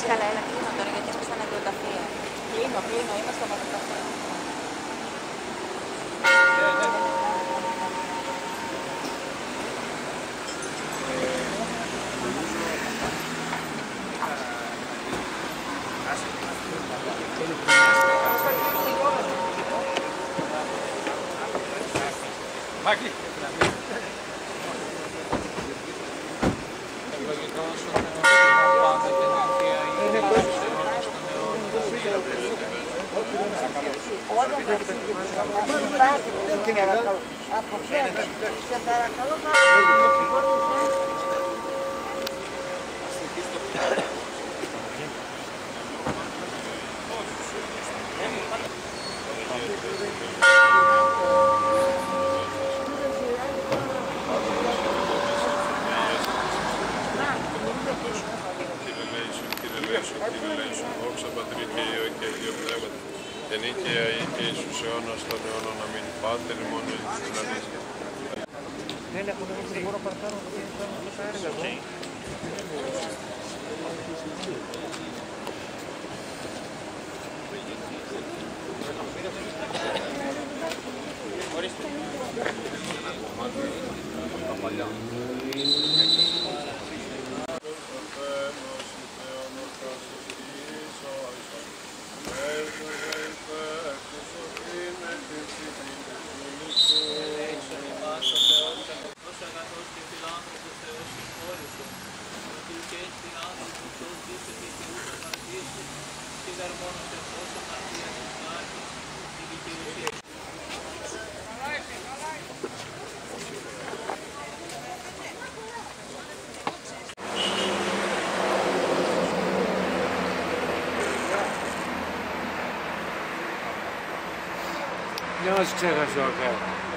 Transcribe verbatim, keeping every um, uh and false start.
Καλά, έλα κλείνω τώρα γιατί είμαι στα νεκροταφεία. Κλείνω, κλείνω, είμαι στο νεκροταφείο. Μάκη! Δόξα Πατρί και Υιό και Αγίο Πνεύματι, και νίκαια ή και εις τους αιώνας των αιώνων. Αμήν. Πάτερ ημών εις της αλήθειας. Δεν έχω δεν μπορώ να παρατάρω τόσα έργα εδώ. Ορίστε. Δεν μας ξέχασε ο Ακάρ.